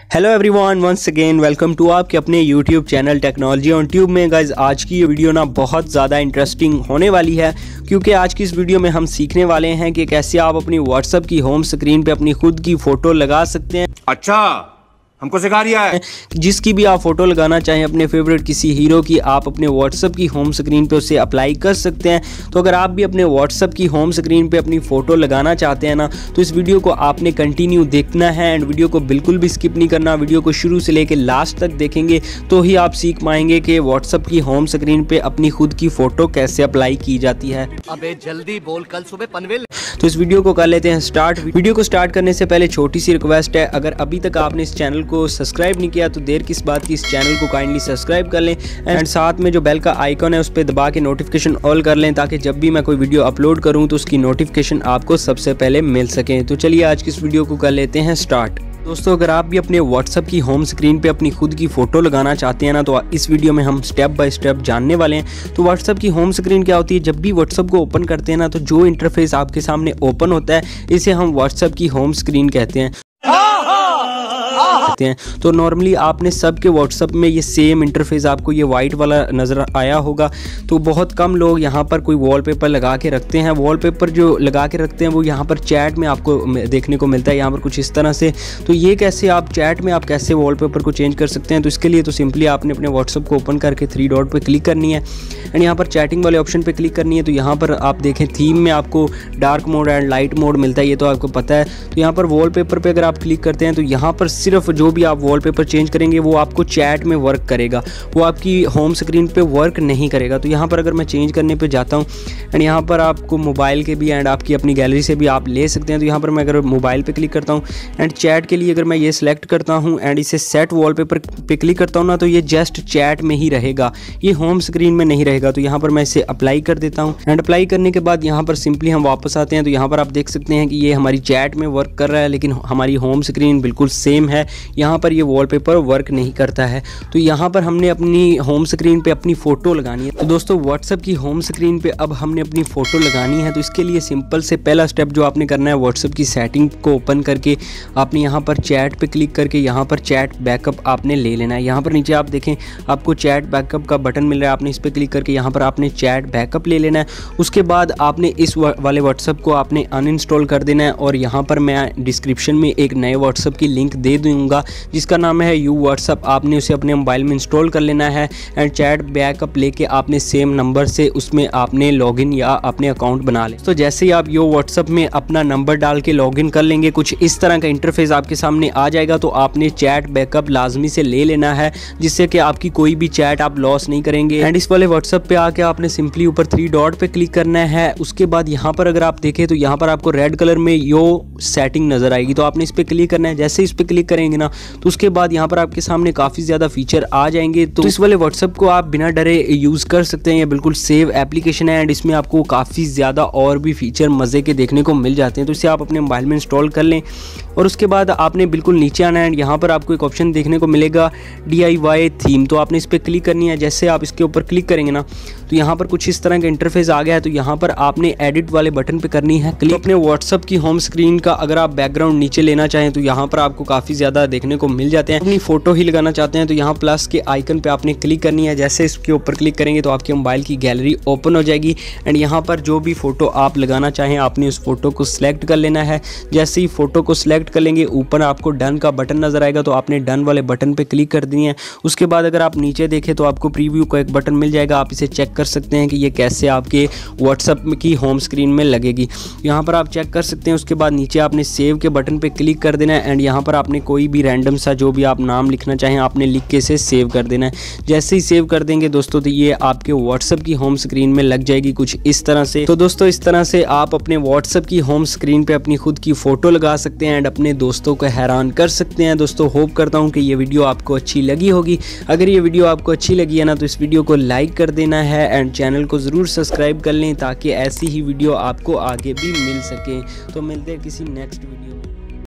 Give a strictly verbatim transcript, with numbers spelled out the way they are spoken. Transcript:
Hello everyone, once again welcome to आपके अपने YouTube channel technology on tube में। Guys आज की ये वीडियो ना बहुत ज़्यादा इंटरेस्टिंग होने वाली है, क्योंकि आज की इस वीडियो में हम सीखने वाले हैं कि कैसे आप अपनी व्हाट्सएप की होम स्क्रीन पे अपनी खुद की फ़ोटो लगा सकते हैं। अच्छा, हमको सिखा रिया है। जिसकी भी आप फोटो लगाना चाहें अपने फेवरेट किसी हीरो की, आप अपने व्हाट्सएप की होम स्क्रीन पे उसे अप्लाई कर सकते हैं। तो अगर आप भी अपने व्हाट्सएप की होम स्क्रीन पे अपनी फ़ोटो लगाना चाहते हैं ना, तो इस वीडियो को आपने कंटिन्यू देखना है एंड वीडियो को बिल्कुल भी स्किप नहीं करना। वीडियो को शुरू से लेकर लास्ट तक देखेंगे तो ही आप सीख पाएंगे कि व्हाट्सएप की होम स्क्रीन पे अपनी खुद की फ़ोटो कैसे अप्लाई की जाती है। अबे जल्दी बोल, कल सुबह पनवेल। तो इस वीडियो को कर लेते हैं स्टार्ट। वीडियो को स्टार्ट करने से पहले छोटी सी रिक्वेस्ट है, अगर अभी तक आपने इस चैनल को सब्सक्राइब नहीं किया तो देर किस बात की, इस चैनल को काइंडली सब्सक्राइब कर लें एंड साथ में जो बेल का आइकॉन है उस पर दबा के नोटिफिकेशन ऑल कर लें, ताकि जब भी मैं कोई वीडियो अपलोड करूं तो उसकी नोटिफिकेशन आपको सबसे पहले मिल सके। तो चलिए आज की इस वीडियो को कर लेते हैं स्टार्ट। दोस्तों, अगर आप भी अपने व्हाट्सएप की होम स्क्रीन पे अपनी खुद की फ़ोटो लगाना चाहते हैं ना, तो इस वीडियो में हम स्टेप बाय स्टेप जानने वाले हैं। तो व्हाट्सएप की होम स्क्रीन क्या होती है? जब भी व्हाट्सएप को ओपन करते हैं ना, तो जो इंटरफेस आपके सामने ओपन होता है इसे हम व्हाट्सएप की होम स्क्रीन कहते हैं। हैं तो नॉर्मली आपने सबके व्हाट्सएप में ये सेम इंटरफेस आपको ये वाइट वाला नज़र आया होगा। तो बहुत कम लोग यहाँ पर कोई वॉलपेपर लगा के रखते हैं। वॉलपेपर जो लगा के रखते हैं वो यहाँ पर चैट में आपको देखने को मिलता है, यहाँ पर कुछ इस तरह से। तो ये कैसे आप चैट में आप कैसे वॉलपेपर को चेंज कर सकते हैं? तो इसके लिए तो सिंपली आपने अपने व्हाट्सएप को ओपन करके थ्री डॉट पर क्लिक करनी है एंड यहाँ पर चैटिंग वाले ऑप्शन पर क्लिक करनी है। तो यहाँ पर आप देखें थीम में आपको dark mode and light mode मिलता है, ये तो आपको पता है। तो यहाँ पर वॉलपेपर पर अगर आप क्लिक करते हैं तो यहाँ पर सिर्फ जो भी आप वॉलपेपर चेंज करेंगे वो आपको चैट में वर्क करेगा, वो आपकी होम स्क्रीन पे वर्क नहीं करेगा। तो यहाँ पर अगर मैं चेंज करने पे जाता हूँ एंड यहाँ पर आपको मोबाइल के भी एंड आपकी अपनी गैलरी से भी आप ले सकते हैं। तो यहाँ पर मैं अगर मोबाइल पे क्लिक करता हूँ एंड चैट के लिए अगर मैं ये सिलेक्ट करता हूँ एंड इसे सेट वॉलपेपर पे क्लिक करता हूँ ना, तो ये जस्ट चैट में ही रहेगा, ये होम स्क्रीन में नहीं रहेगा। तो यहाँ पर मैं इसे अप्लाई कर देता हूँ एंड अप्लाई करने के बाद यहाँ पर सिंपली हम वापस आते हैं। तो यहाँ पर आप देख सकते हैं कि ये हमारी चैट में वर्क कर रहा है, लेकिन हमारी होम स्क्रीन बिल्कुल सेम है, यहाँ पर ये वॉलपेपर वर्क नहीं करता है। तो यहाँ पर हमने अपनी होम स्क्रीन पे अपनी फ़ोटो लगानी है। तो दोस्तों, व्हाट्सएप की होम स्क्रीन पे अब हमने अपनी फ़ोटो लगानी है। तो इसके लिए सिंपल से पहला स्टेप जो आपने करना है, व्हाट्सएप की सेटिंग को ओपन करके आपने यहाँ पर चैट पे क्लिक करके यहाँ पर चैट बैकअप आपने ले लेना है। यहाँ पर नीचे आप देखें आपको चैट बैकअप का बटन मिल रहा है, आपने इस पर क्लिक करके यहाँ पर आपने चैट बैकअप ले लेना है। उसके बाद आपने इस वाले व्हाट्सएप को आपने अनइंस्टॉल कर देना है और यहाँ पर मैं डिस्क्रिप्शन में एक नए व्हाट्सएप की लिंक दे दूँगा जिसका नाम है यू व्हाट्सएप। आपने उसे अपने मोबाइल में इंस्टॉल कर लेना है एंड चैट बैकअप लेके आपने सेम नंबर से उसमें आपने लॉगिन या अपने अकाउंट बना ले। तो जैसे ही आप यो व्हाट्सएप में अपना नंबर डाल के लॉगिन कर लेंगे, कुछ इस तरह का इंटरफेस आपके सामने आ जाएगा। तो आपने चैट बैकअप लाजमी से ले लेना है, जिससे कि आपकी कोई भी चैट आप लॉस नहीं करेंगे। एंड इस वाले व्हाट्सएप पे आके आपने सिंपली ऊपर थ्री डॉट पे क्लिक करना है। उसके बाद यहाँ पर अगर आप देखें तो यहाँ पर आपको रेड कलर में यो सेटिंग नजर आएगी, तो आपने इस पर क्लिक करना है। जैसे इस पर क्लिक करेंगे ना, तो उसके बाद यहाँ पर आपके सामने काफ़ी ज़्यादा फीचर आ जाएंगे। तो इस वाले व्हाट्सएप को आप बिना डरे यूज़ कर सकते हैं, ये बिल्कुल सेव एप्लीकेशन है एंड इसमें आपको काफ़ी ज़्यादा और भी फीचर मज़े के देखने को मिल जाते हैं। तो इसे आप अपने मोबाइल में इंस्टॉल कर लें और उसके बाद आपने बिल्कुल नीचे आना है एंड यहाँ पर आपको एक ऑप्शन देखने को मिलेगा डी आई वाई थीम। तो आपने इस पर क्लिक करनी है। जैसे आप इसके ऊपर क्लिक करेंगे ना, तो यहाँ पर कुछ इस तरह का इंटरफेस आ गया है। तो यहाँ पर आपने एडिट वाले बटन पर करनी है क्लिक। तो अपने व्हाट्सएप की होम स्क्रीन का अगर आप बैकग्राउंड नीचे लेना चाहें तो यहाँ पर आपको काफ़ी ज़्यादा देखने को मिल जाते हैं। अपनी फ़ोटो ही लगाना चाहते हैं तो यहाँ प्लस के आइकन पे आपने क्लिक करनी है। जैसे इसके ऊपर क्लिक करेंगे तो आपके मोबाइल की गैलरी ओपन हो जाएगी एंड यहाँ पर जो भी फ़ोटो आप लगाना चाहें आपने उस फोटो को सिलेक्ट कर लेना है। जैसे ही फ़ोटो को सिलेक्ट कर लेंगे, ऊपर आपको डन का बटन नज़र आएगा, तो आपने डन वाले बटन पे क्लिक कर देनी है। उसके बाद अगर आप नीचे देखें तो आपको प्रीव्यू का एक बटन मिल जाएगा, आप इसे चेक कर सकते हैं कि ये कैसे आपके व्हाट्सएप की होम स्क्रीन में लगेगी। यहाँ पर आप चेक कर सकते हैं। उसके बाद नीचे आपने सेव के बटन पर क्लिक कर देना है एंड यहाँ पर आपने कोई भी रैंडम सा जो भी आप नाम लिखना चाहें आपने लिख के इसे सेव कर देना है। जैसे ही सेव कर देंगे दोस्तों, तो ये आपके व्हाट्सएप की होम स्क्रीन में लग जाएगी कुछ इस तरह से। तो दोस्तों, इस तरह से आप अपने व्हाट्सएप की होम स्क्रीन पे अपनी खुद की फ़ोटो लगा सकते हैं एंड अपने दोस्तों को हैरान कर सकते हैं। दोस्तों, होप करता हूँ कि ये वीडियो आपको अच्छी लगी होगी। अगर ये वीडियो आपको अच्छी लगी है ना, तो इस वीडियो को लाइक कर देना है एंड चैनल को ज़रूर सब्सक्राइब कर लें, ताकि ऐसी ही वीडियो आपको आगे भी मिल सके। तो मिलते हैं किसी नेक्स्ट वीडियो में।